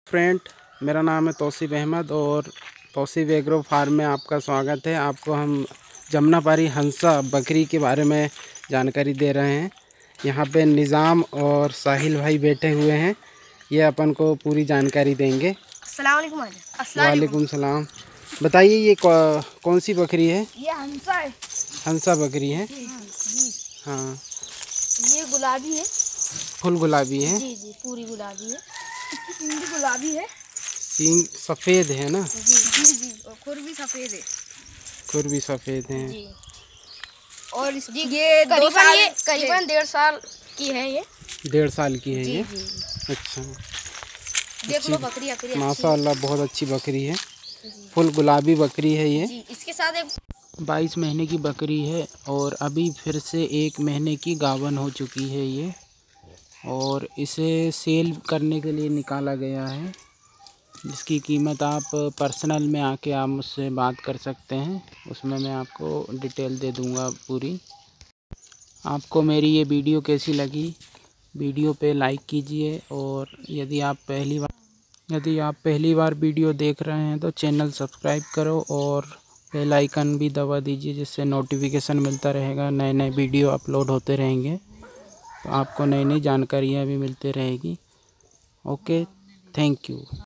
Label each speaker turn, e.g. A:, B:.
A: Friend, मेरा नाम है तौसीफ अहमद और तौसीफ एग्रो फार्म में आपका स्वागत है। आपको हम जमुनापारी हंसा बकरी के बारे में जानकारी दे रहे हैं। यहाँ पे निज़ाम और साहिल भाई बैठे हुए हैं, ये अपन को पूरी जानकारी देंगे। वालेकुम सलाम। बताइए ये कौन सी बकरी है?
B: ये हंसा है।
A: हंसा बकरी है। हाँ,
B: ये गुलाबी है,
A: फुल गुलाबी है।
B: जी जी, पूरी गुलाबी है। इसकी सींग भी गुलाबी है,
A: सींग सफ़ेद है ना?
B: जी जी जी, और खुर भी सफ़ेद है।
A: खुर भी सफ़ेद है
B: जी। और इसकी ये करीबन 1.5 साल की है। ये
A: 1.5 साल की है
B: जी
A: ये।
B: जी।
A: अच्छा,
B: देख लो बकरी
A: माशाअल्लाह बहुत अच्छी बकरी है। फुल गुलाबी बकरी है ये।
B: जी। इसके साथ एक
A: 22 महीने की बकरी है और अभी फिर से 1 महीने की गाभन हो चुकी है ये, और इसे सेल करने के लिए निकाला गया है, जिसकी कीमत आप पर्सनल में आके आप मुझसे बात कर सकते हैं। उसमें मैं आपको डिटेल दे दूंगा पूरी। आपको मेरी ये वीडियो कैसी लगी? वीडियो पे लाइक कीजिए, और यदि आप पहली बार वीडियो देख रहे हैं तो चैनल सब्सक्राइब करो और बेल आइकन भी दबा दीजिए, जिससे नोटिफिकेशन मिलता रहेगा। नए नए वीडियो अपलोड होते रहेंगे तो आपको नई नई जानकारियाँ भी मिलती रहेगी। Okay, thank you.